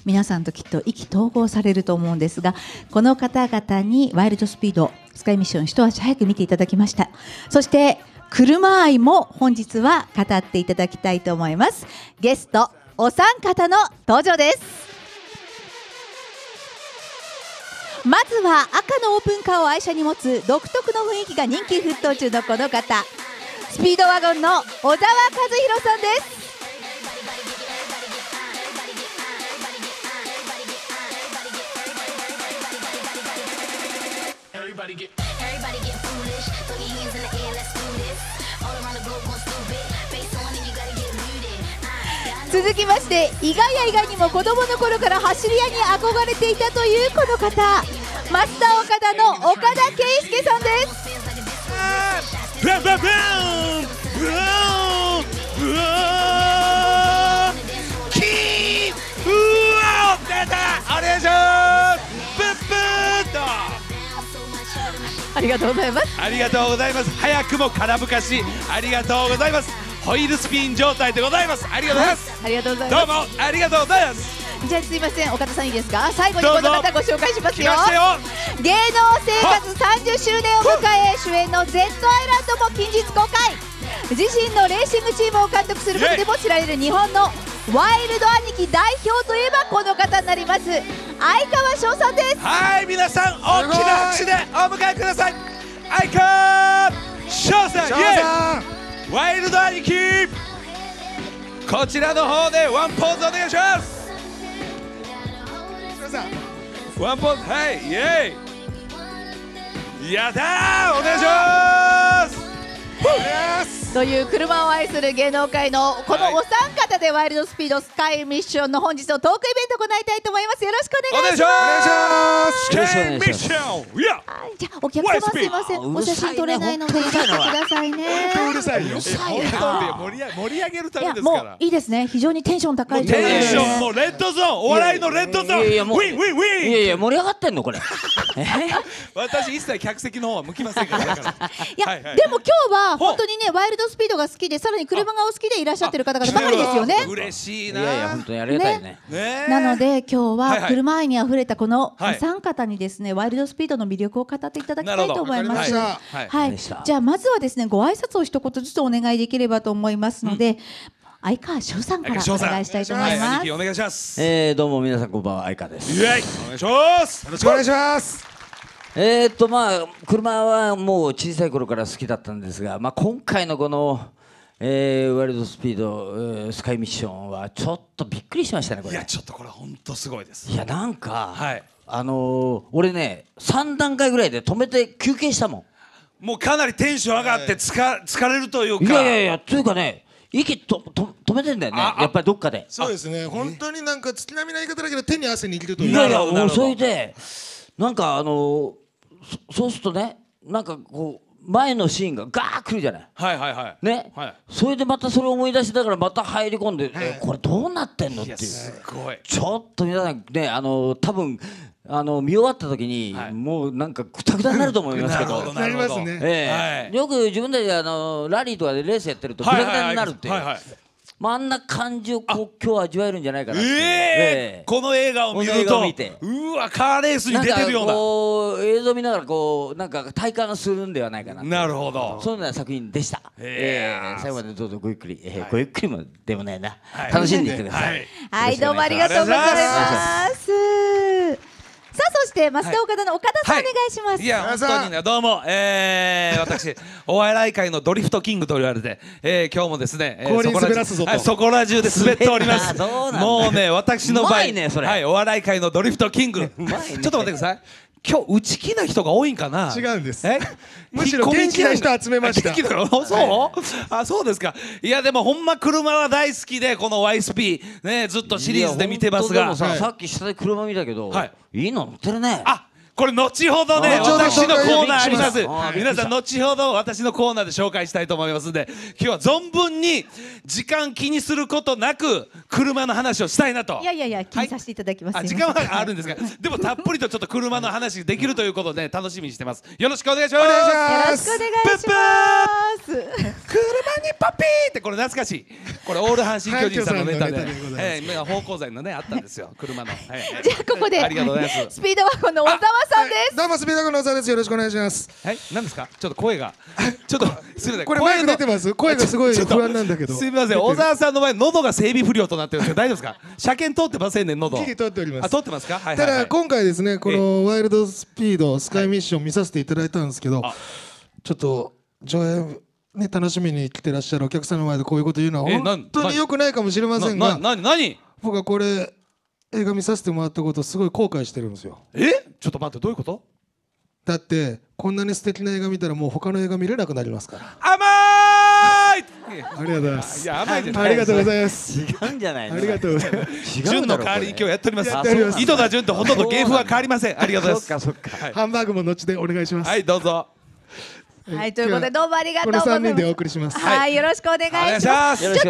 皆さんときっと意気投合されると思うんですが、この方々にワイルドスピードスカイミッション一足早く見ていただきました。そして車愛も本日は語っていただきたいと思います。ゲストお三方の登場です。まずは赤のオープンカーを愛車に持つ独特の雰囲気が人気沸騰中のこの方、スピードワゴンの小沢和弘さんです。続きまして意外や意外にも子供の頃から走り屋に憧れていたというこの方、マスター岡田の岡田圭佑さんです。 ブンブンブンブンブンキーうわー出た、お願いしますブンブンとありがとうございます。 ありがとうございます。早くも空ぶかしありがとうございます。ホイールスピン状態でございます。ありがとうございます、 ありがとうございます。 どうもありがとうございます。 じゃあすいません、岡田さんいいですか。最後にこの方ご紹介しますよ。 来ましたよ。 芸能生活30周年を迎え主演の Z アイランドも近日公開。自身のレーシングチームを監督することでも知られる日本のワイルド兄貴代表といえばこの方になります。相川翔さんです。 はい、皆さん大きな拍手でお迎えください。相川翔さん、イエーイ。ワイルド兄貴、こちらの方でワンポーズお願いします。ワンポーズ、はい、イエーイ。やったー、お願いします。 という車を愛する芸能界のこのお三方でワイルドスピードスカイミッションの本日のトークイベントを行いたいと思います。よろしくお願いします。 お願いします。スカイミッション、いや、 じゃあお客様すいません、お写真撮れないのでやってくださいね。 うるさいよ。本当に盛り上げるためですから。 もういいですね。非常にテンション高い。 テンションもレッドゾーン、お笑いのレッドゾーン。ウィンウィンウィン。 いやいや盛り上がってんのこれ。 私一切客席の方は向きませんから。 いやでも今日は本当にねワイルドスピードが好きで、さらに車がお好きでいらっしゃってる方々ばかりですよね。 嬉しいな。 いやいや本当にありがたいね。 なので今日は車愛にあふれたこのお三方にですねワイルドスピードの魅力を語っていただきたいと思います。はい。じゃあまずはですねご挨拶を一言ずつお願いできればと思いますので、相川翔さんからお願いしたいと思います。 お願いします。 どうも皆さんこんばんは、相川です。 イエイ、お願いします。よろしくお願いします。 まあ車はもう小さい頃から好きだったんですが、まあ今回のこのワイルドスピード、スカイミッションはちょっとびっくりしましたねこれ。 いやちょっとこれ本当すごいです。 いやなんか、 はい、 俺ね3段階ぐらいで止めて休憩したもん。もうかなりテンション上がって疲れるというか。 いやいやいやというかね、息止めてんだよね、やっぱりどっかで。 そうですね、本当になんか月並みな言い方だけど手に汗握るという。 いやいやもうそれでなんかそうするとね、なんかこう前のシーンがガー来るじゃない。 はいはいはい。 ね、はい、それでまたそれを思い出しながらまた入り込んで、これどうなってんのっていう。 すごい。ちょっと皆さんね多分見終わった時に、もうなんかグタグタになると思いますけど。 なりますね。 よく自分たちでラリーとかでレースやってるとグタグタになるっていう。あんな感じを今日味わえるんじゃないかなって。 この映画を見るとうわカーレースに出てるような映像見ながらこうなんか体感するんではないかな。 なるほど。 そんな作品でした。最後までどうぞごゆっくり、ごゆっくりもでもないな、楽しんでいってください。 はいどうもありがとうございます。さあそして増田岡田の岡田さんお願いします。 いや本当にねどうも私お笑い界のドリフトキングと言われて今日もですねそこら中で滑っております。もうね私の場合お笑い界のドリフトキングちょっと待ってください。今日内気な人が多いんかな。 違うんです。むしろ元気な人集めました。 そうあそうですか。いやでもほんま車は大好きでこの YSP ねずっとシリーズで見てますが。 さっき下で車見たけどいいの乗ってるね。 あこれ後ほどね、私のコーナーあります。 あ皆さん後ほど私のコーナーで紹介したいと思いますんで、今日は存分に時間気にすることなく車の話をしたいなと。 いやいやいや、気にさせていただきます。 時間はあるんですが、でもたっぷりとちょっと車の話できるということで楽しみにしてます。よろしくお願いします。 よろしくお願いします。 車にパピーってこれ懐かしい。これオール阪神巨人さんのネタで、芳香剤のねあったんですよ、車の。 じゃあここでありがとうございます。 スピードワゴンの小沢さんです。 どうもスピードワゴンの小沢です。よろしくお願いします。 はい、何ですか。ちょっと声がちょっとすみません。 これマイク出てます。声がすごい不安なんだけど。 すみません。小沢さんの前喉が整備不良となってるんですけど大丈夫ですか。車検通ってませんね、喉。 機器通っております。 通ってますか。 ただ今回ですね、このワイルドスピードスカイミッション見させていただいたんですけど、ちょっと上映ね楽しみに来てらっしゃるお客さんの前でこういうこと言うのは本当に良くないかもしれませんが、 何僕はこれ映画見させてもらったことすごい後悔してるんですよ。 ちょっと待って、どういうこと。 だってこんなに素敵な映画見たらもう他の映画見れなくなりますから。 甘い。 ありがとうございます。 いや甘いです。 ありがとうございます。 違うんじゃないの。 ありがとうございます。 潤の代わりに今日やっております。 やっております。 井戸田潤とほとんど芸風は変わりません。ありがとうございます。 そっかそっか。 ハンバーグも後でお願いします。 はい、どうぞ。 はい、ということでどうもありがとうございます。 これ3人でお送りします。 はい、よろしくお願いします。